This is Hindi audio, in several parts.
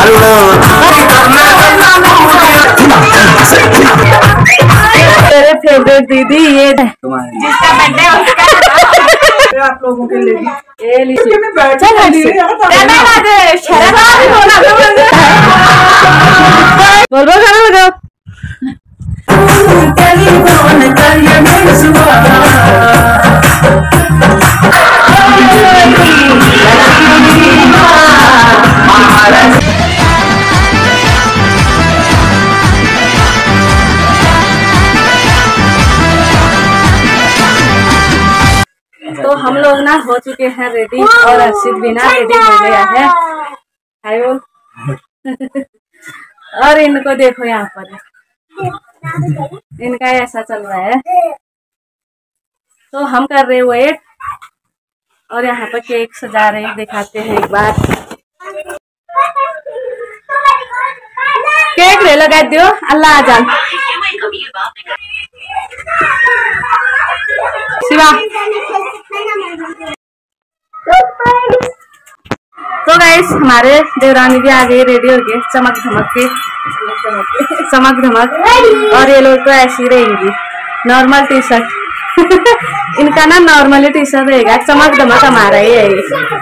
मेरे फेवरेट दीदी ये जिसका बर्थडे उसका आप लोगों के लिए बोल बोल गाना लगाओ। तो हम लोग ना हो चुके हैं रेडी और अर्षित भी ना रेडी हो गया है। हाय बोल। और इनको देखो यहाँ पर इनका ऐसा चल रहा है। तो हम कर रहे वेट और यहाँ पर केक सजा रहे हैं। दिखाते हैं एक बार। केक ले लगा दियो अल्लाह आजान शिवा। तो गाइस हमारे देवरानी भी आ गई रेडी हो गए चमक धमक के चमक धमक। और ये लोग तो ऐसी रहेंगी नॉर्मल टी शर्ट। इनका ना नॉर्मली टी शर्ट रहेगा। चमक धमक हमारा ही है।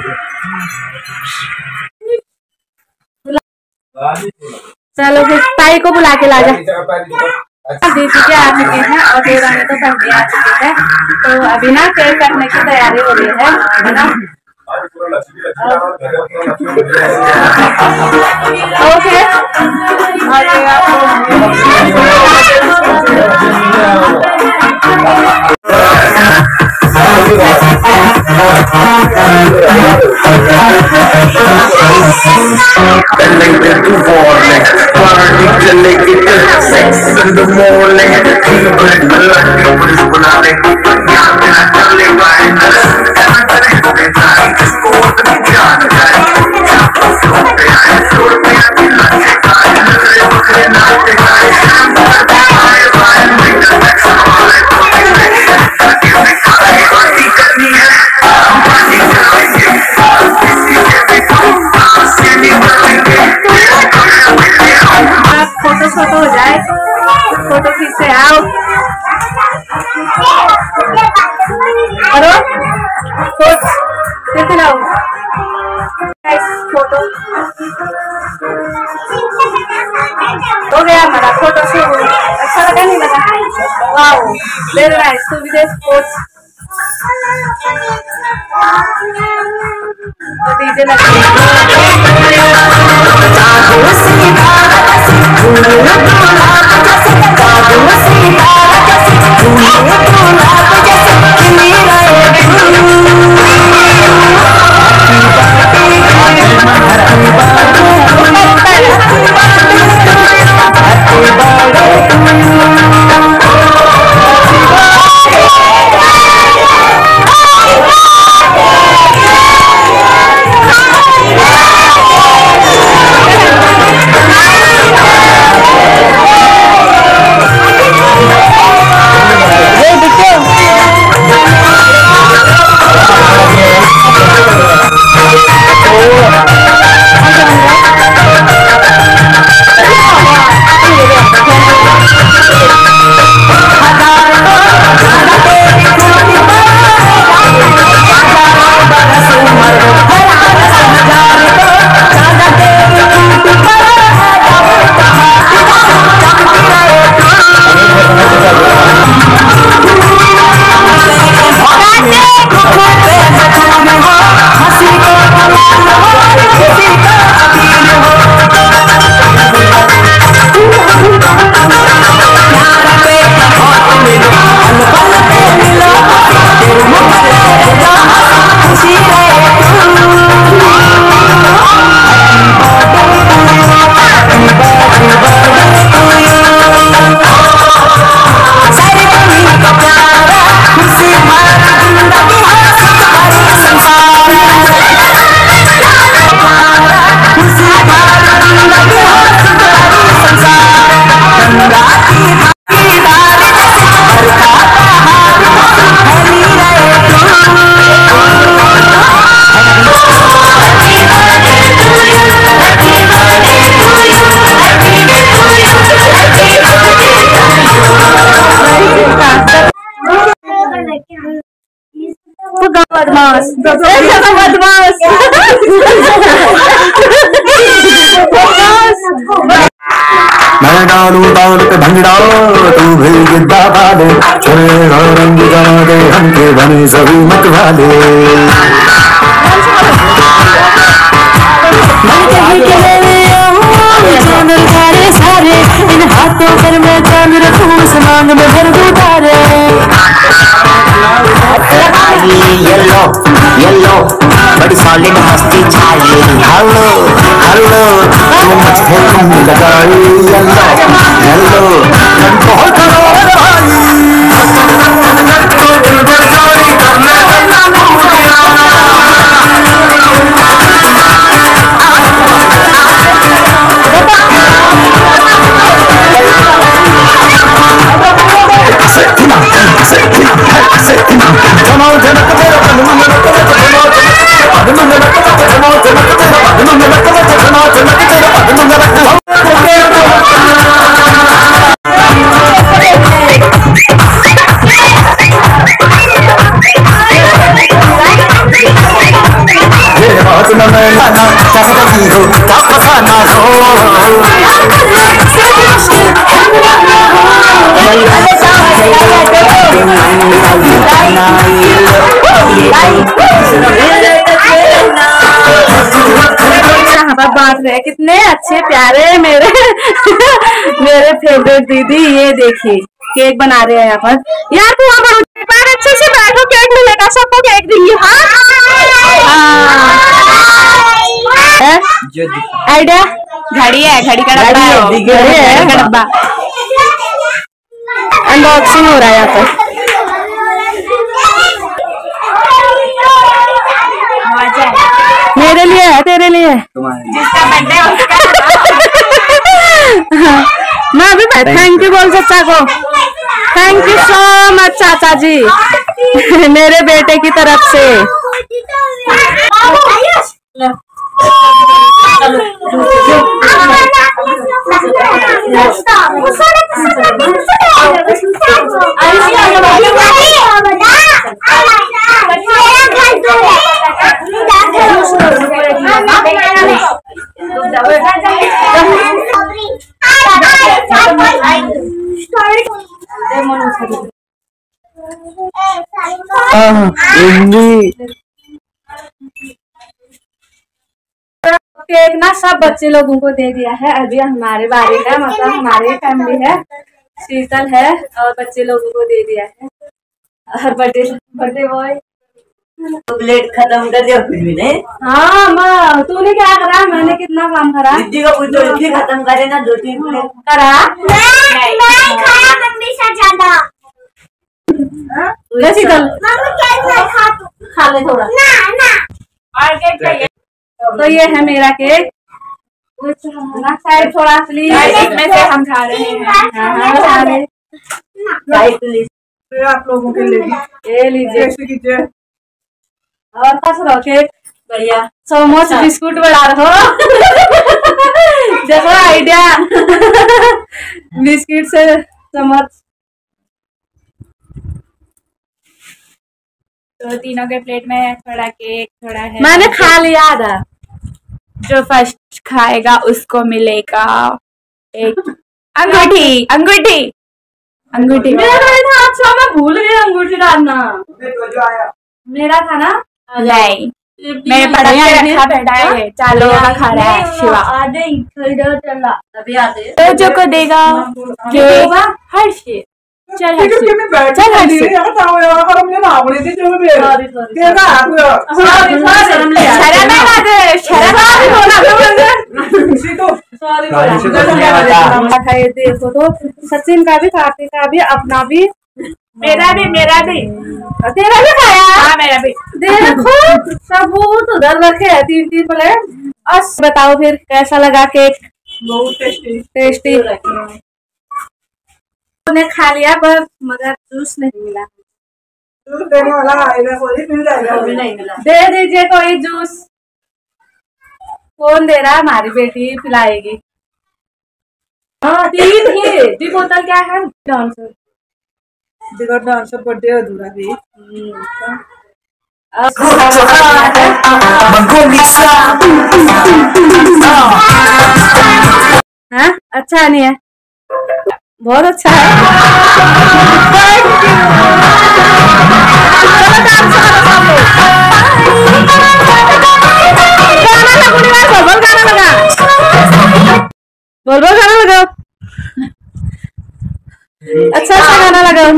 चलो फिर ताई को बुला के ला जा। दीदी के आ चुके हैं और देवरानी तो पहले आ चुके हैं। तो अभी ना केक काटने की तैयारी हो रही है ना। ओके फोटो हो जाए। फोटो खींच से आओ। कैसे लाओ फोटो हो गया हमारा फोटो शूट। अच्छा लगा नहीं लगा? Wow very nice. तो विदेश स्पोर्ट्स तो डीजे लगा। बदमाश बदमाश मैं डालू ताल पे भंगड़ा तू भी गिद्दा पाले चले रंग जमा दे हमके बने सभी मत वाले सारे इन हाथों पर मैं चांद रखूं समान में भर दूं तारे येलो येलो बड़ी सॉलिड मस्ती चाहिए हेलो हेलो तू मुझे तुम लगाई येलो येलो बहुत बांट रहे कितने अच्छे प्यारे मेरे मेरे फेवरेट दीदी। ये देखिए केक बना रहे हैं यहाँ पर। यार तू वहाँ पर अच्छे से बैठो, केक मिलेगा सबको, केक देंगे। आइडिया घड़ी है, घड़ी का डब्बा है, डब्बा अनबॉक्सिंग हो रहा है यहाँ पर। मेरे लिए है, तेरे लिए जिसका बर्थडे है उसका। मैं अभी थैंक यू बोल चाचा को। थैंक यू सो मच चाचा जी मेरे बेटे की तरफ से। केक ना सब बच्चे लोगों को दे दिया है। अभी हमारे बारे का मतलब हमारी फैमिली है, शीतल है और बच्चे लोगों को दे दिया है। और बर्थडे बॉय प्लेट खत्म कर दिया कुछ भी नहीं। हाँ माँ तूने क्या करा? मैंने कितना काम करा। दीदी का कुछ तो इतनी खत्म करे ना, 2-3 प्लेट करा। मैं खाया मम्मी से ज्यादा। शीतल मम्मी कैसे खा ले थोड़ा ना और केक चाहिए तो ये है मेरा केक। साइड थोड़ा प्लीज, इसमें से हम खा रहे हैं। आप लोगों के लिए ये लीजिए और पास रहो केक। बढ़िया चम्मच बिस्कुट बना रहो देखो आइडिया बिस्किट से चम्मच। तो तीनों के प्लेट में थोड़ा केक, थोड़ा है। मैंने खा लिया आधा। जो फर्स्ट खाएगा उसको मिलेगा एक अंगूठी। अंगूठी अंगूठी मेरा था। अच्छा मैं भूल गई अंगूठी डालना। मेरा था ना। नहीं मेरे पड़ा रखा बैठा है, 4 लोगों का खा रहा है शिवा। अभी आते तो जो को देगा केक हर्षित। चल हर्षित, चल हर्षित। देखो तो सचिन का भी, कार्तिक का भी, अपना भी, मेरा भी तेरा भी खाया। हाँ मेरा भी। देखो सबूत उधर रखे है 3-3 प्लेट। बस बताओ फिर कैसा लगा केक? बहुत टेस्टी टेस्टी उन्हें खा लिया पर मगर जूस नहीं मिला। देने वाला आएगा, कोई मिल जाएगा। अभी नहीं मिला। दे दीजिए कोई जूस। कौन दे रहा? हमारी बेटी पिलाएगी। हाँ 3 ही दी बोतल। क्या है? डांसर बर्थडे अधूरा भी। हाँ अच्छा नहीं है, बहुत अच्छा है। बोल गाना लगाओ, अच्छा अच्छा गाना लगाओ।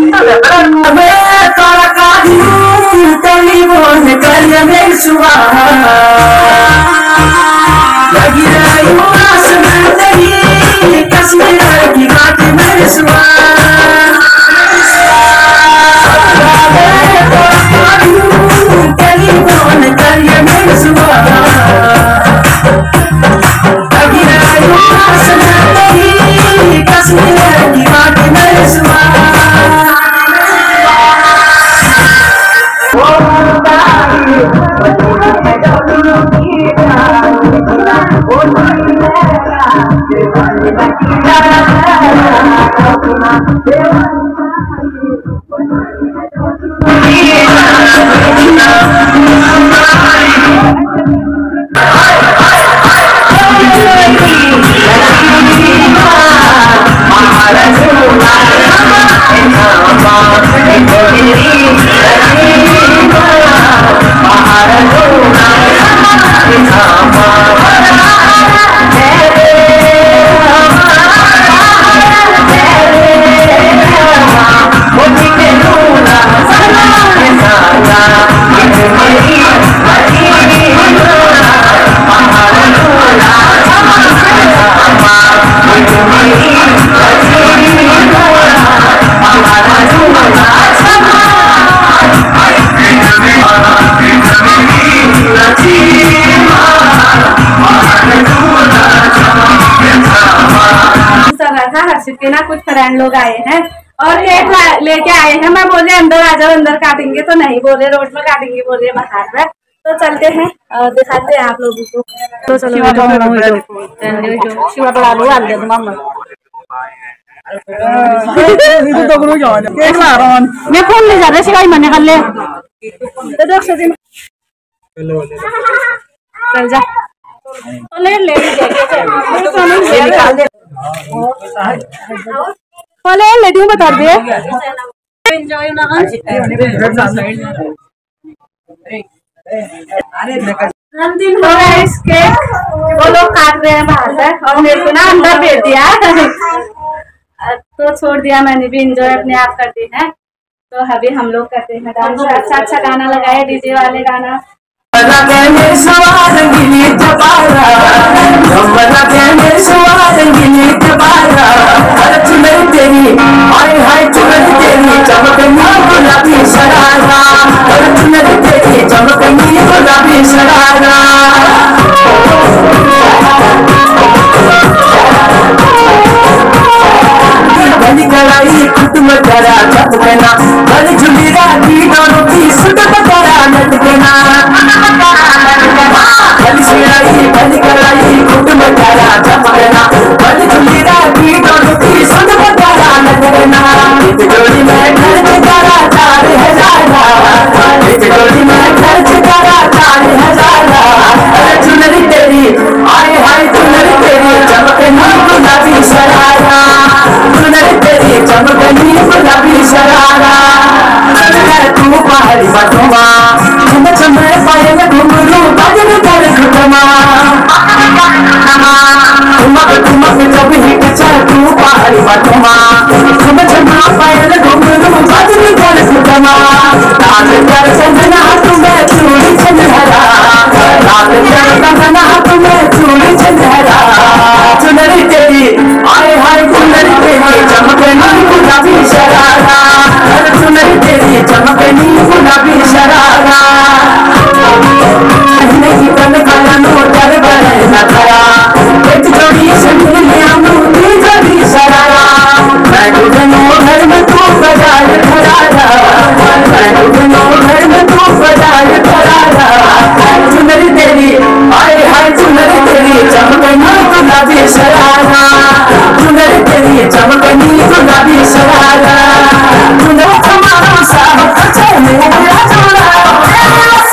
हर्षित के ना कुछ फ्रेंड लोग आए हैं और केक लेके आए हैं। मैं बोले अंदर आ जाओ, अंदर काटेंगे तो नहीं बोल रहे, रोड में काटेंगे बोल रहे बाहर में। तो चलते हैं और दिखाते हैं आप लोगों को। तो चलो शिवा बड़ा लो आल दे मम्मा मैं फोन ले जा रहा शिवाई मने कर ले तो देख से चल जा ले ले ले लेडी बता दे एंजॉय ना हम दिन हो रहा है इसके वो लोग काट रहे हैं बाहर से और मेरे को ना अंदर भेज दिया तो छोड़ दिया मैंने भी एंजॉय अपने आप करते हैं। तो अभी हम लोग करते हैं डांस, अच्छा अच्छा गाना लगाए डीजे वाले गाना। शरारा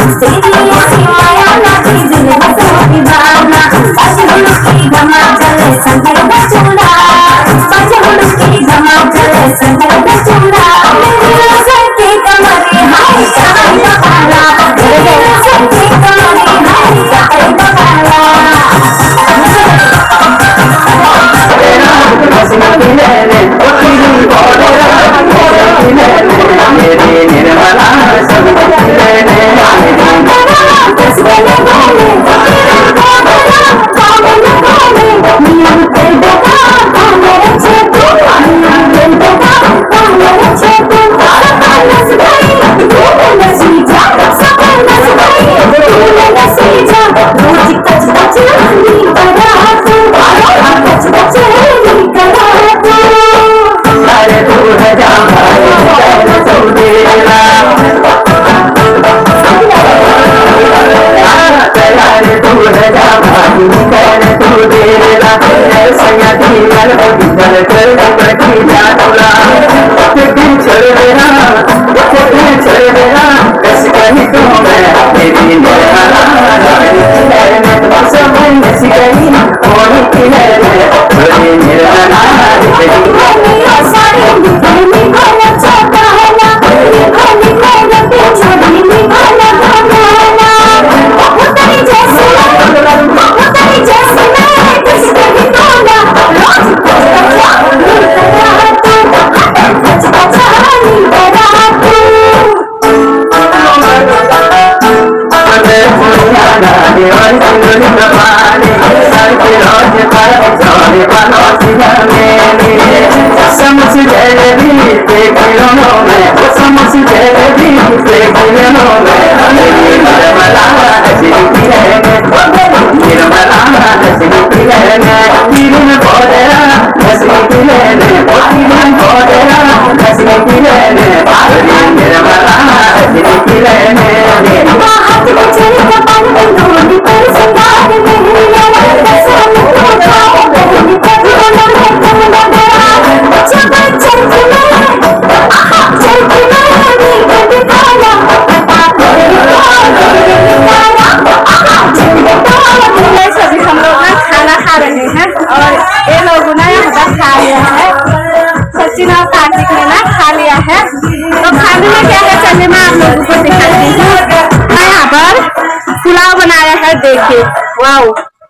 देखिए वाओ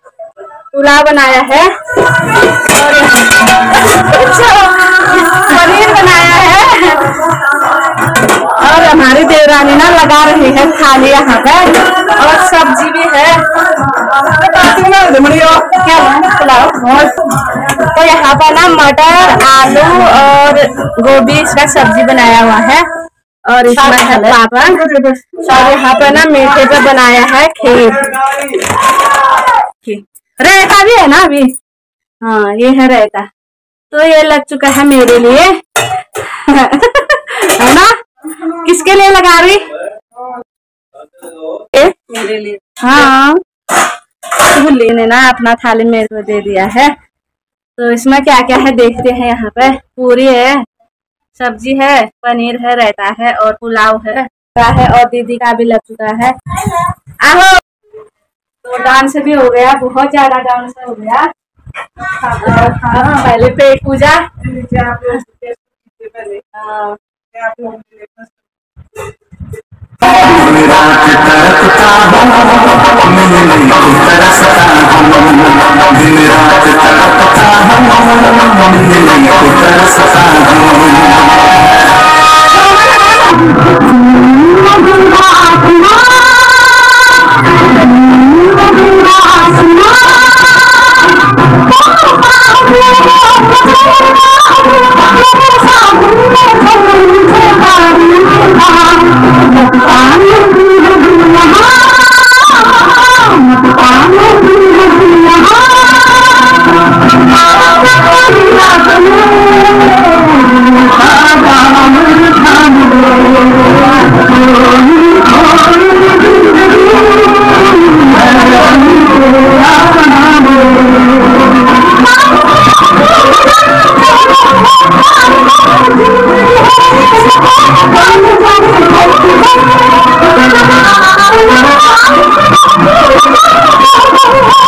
पुलाव बनाया है और पनीर बनाया है और हमारी देवरानी ना लगा रही है थाली यहाँ पर और सब्जी भी है क्या पुलाव तो यहाँ पर ना मटर आलू और गोभी इसका सब्जी बनाया हुआ है और इसमें है पापड़ और यहाँ पर ना मीठे पे बनाया है खीर रायता भी है ना अभी हाँ ये है रायता तो ये लग चुका है मेरे लिए है ना किसके लिए लगा रही मेरे लिए हाँ भूली ने ना अपना थाली मेरे को दे दिया है तो इसमें क्या क्या है देखते हैं। यहाँ पे पूरी है सब्जी है पनीर है रायता है और पुलाव है और दीदी का भी लग चुका है। आहो तो डांस भी हो गया बहुत ज्यादा डांस हो गया। हाँ पहले पेट पूजा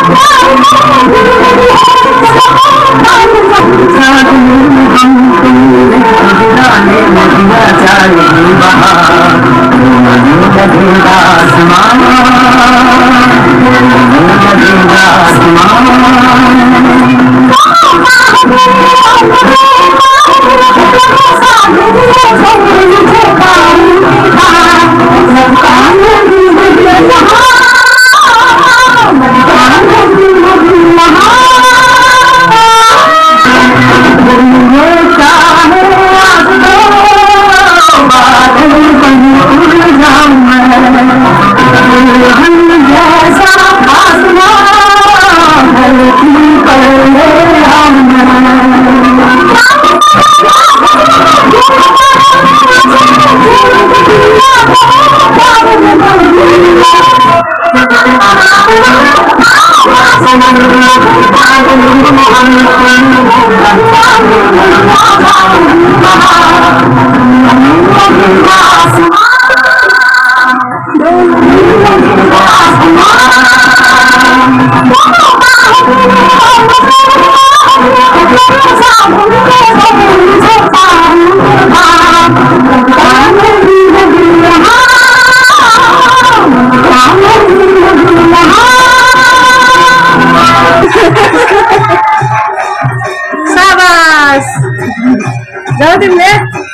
जाओ तिमीले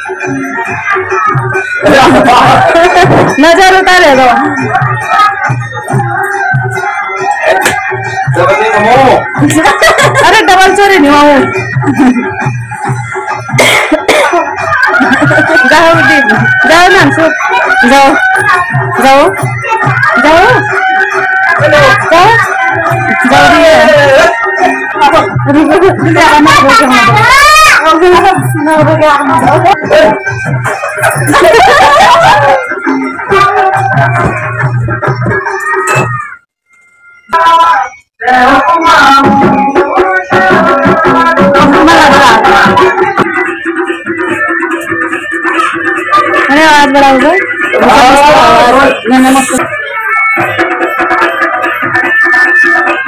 नजर उतारे दो अरे डबल चोरी नहीं वो जाओ जाओ ना जाओ जाओ जाओ अरे आवाज बड़ा होगा नमस्ते